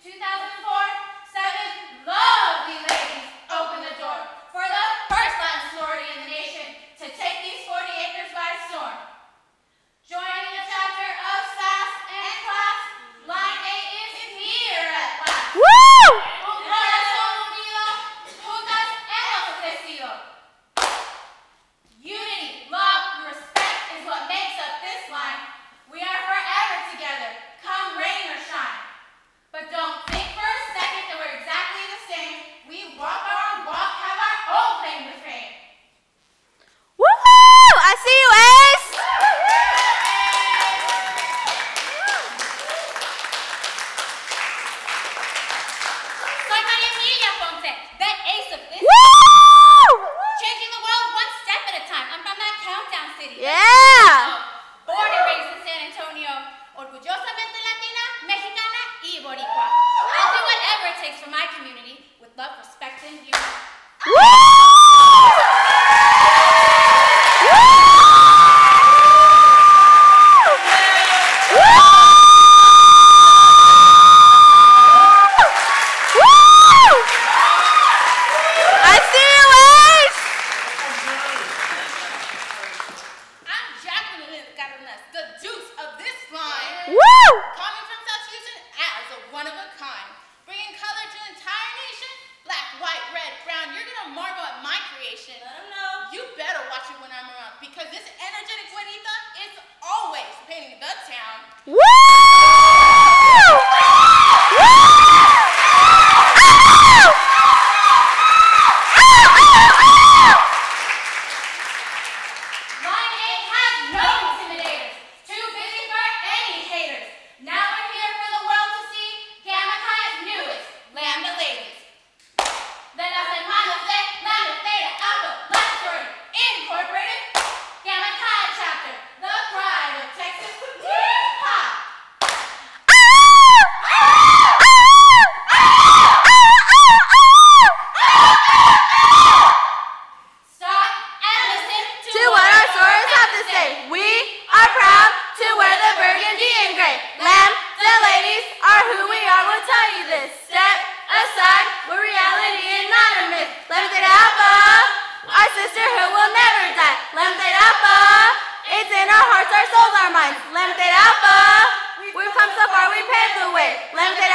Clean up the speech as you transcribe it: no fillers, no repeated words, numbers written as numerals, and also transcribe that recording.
2004, 7 lovely ladies opened the door for the first Latin sorority in the nation to take these 40 acres by storm. Joining a chapter of SAS and class, Line 8 is here at last. Woo! Un corazón unido, juntas hemos crecido. Unity, love, and respect is what makes up this line. We are forever together, come rain or shine. But don't think for a second that we're exactly the same. We walk our own walk, have our own claim to fame. Woohoo! I see you, Ace! Soy María Emilia Ponce, the ace of this. Woo! Changing the world one step at a time. I'm from that countdown city. Yeah! Born and raised in San Antonio, orgullosamente latina, mexicana y boricua. I'll do whatever it takes for my community with love, respect, and unity. I see you, Ace! I'm Jacqueline Cardenas, the deuce of this line. Woo! Coming from South Houston as a one of a kind. Bringing color to the entire nation. Black, white, red, brown. You're going to marvel at my creation. Let them know. You better watch it when I'm around because this energetic Juanita is always painting the town. Woo! Woo! Line 8 has no intimidators. Too busy for any haters. Now we're here for the world to see. Gamma Chi's newest, Lambda Ladies. De las hermanas de Lambda Theta Alpha Latin Sorority Incorporated. Gamma Chi chapter, the pride of Texas. Yeehaw! Stop and listen To what our sorors have to say. We are proud to wear the burgundy and gray. Lambda ladies are who we are, we'll tell you this. Step aside, we're reality and not a myth. Lambda Theta Alpha, our sisterhood will never die. Lambda Theta Alpha, it's in our hearts, our souls, our minds. Lambda Theta Alpha, we've come so far, we paved the way. Lambda Theta